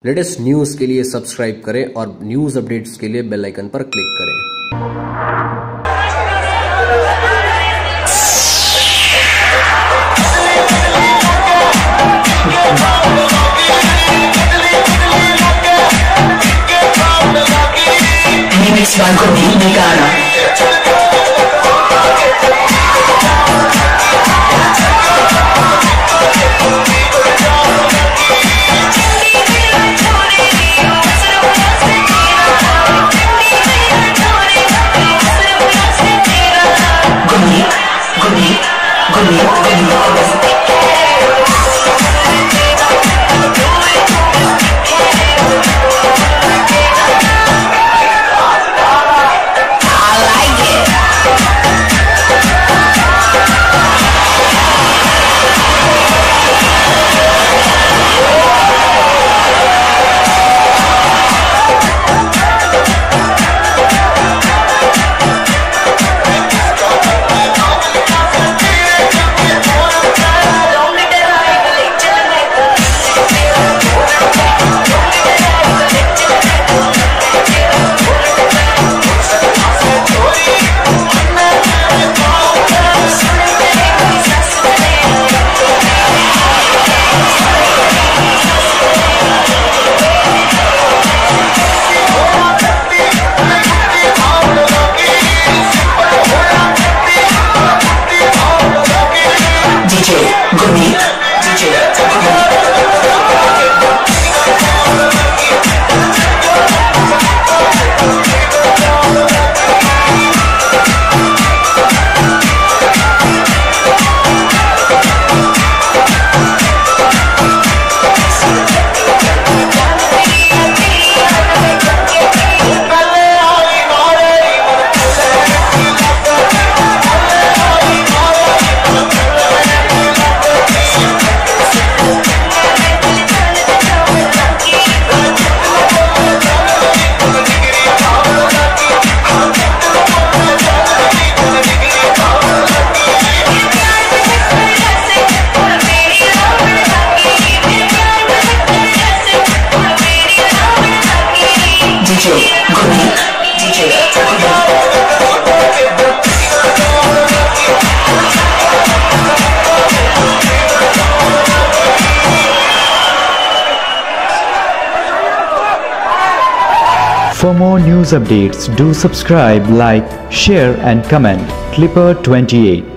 Latest news के लिए subscribe करें और न्यूज़ अपडेट्स के लिए बेल आइकन पर क्लिक करें। Banco Dominicana. For more news updates, do subscribe, like, share and comment. Clipper 28.